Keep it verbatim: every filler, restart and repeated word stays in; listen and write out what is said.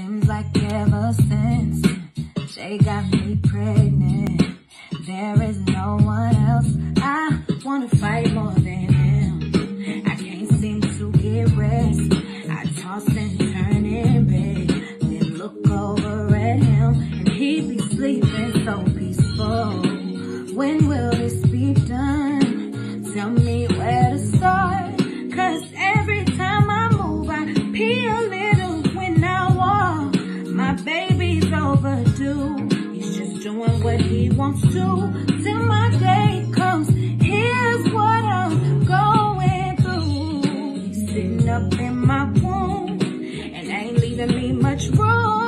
Seems like ever since Jay got me pregnant, there is no one else I wanna fight more than him. I can't seem to get rest. I toss and turn in bed, then look over at him and he be sleeping so peaceful. When will this be done? Tell me where to start, cause every time I move I pee a little when I walk. My baby's overdue, he's just doing what he wants to. Till my day comes, here's what I'm going through. He's sitting up in my womb and ain't leaving me much room.